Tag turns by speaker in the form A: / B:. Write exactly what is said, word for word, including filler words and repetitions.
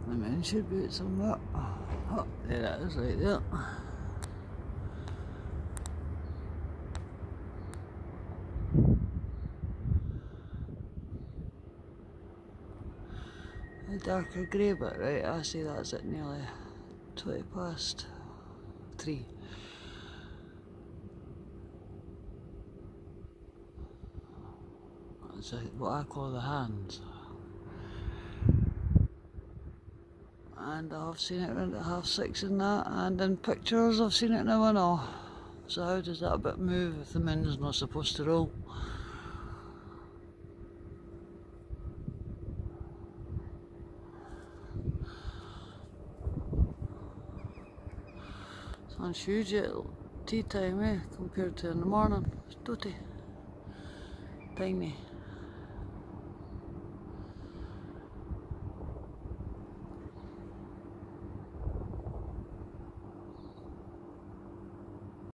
A: The moon should be at somewhere. Oh, there it is, right there. The darker grey bit, right? I see that's at nearly twenty past three. That's what I call the hands. And I've seen it around at half six and that, and in pictures I've seen it now and all. So how does that bit move if the moon's not supposed to roll? Sun's huge at tea time, eh, compared to in the morning. It's doty. Tiny.